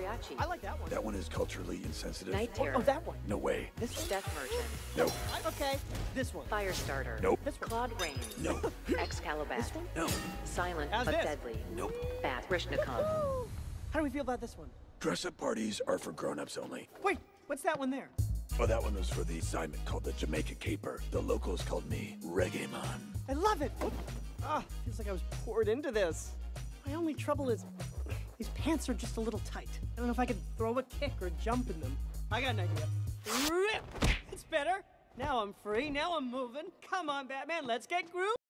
Mariachi. I like that one. That one is culturally insensitive. Night Terror. Oh, that one. No way. This one. Death Merchant. Nope. Okay. This one. Firestarter. Nope. This one. Claude Rains. Nope. Excalibur. This one. No. Silent How's but this? deadly. Nope. Bat Rishnikov. How do we feel about this one? Dress-up parties are for grown-ups only. Wait, what's that one there? Oh, that one was for the assignment called the Jamaica Caper. The locals called me Reggae Man. I love it. Ah, feels like I was poured into this. My only trouble is these pants are just a little tight. I don't know if I could throw a kick or jump in them. I got an idea. Rip! It's better. Now I'm free. Now I'm moving. Come on, Batman. Let's get groovy.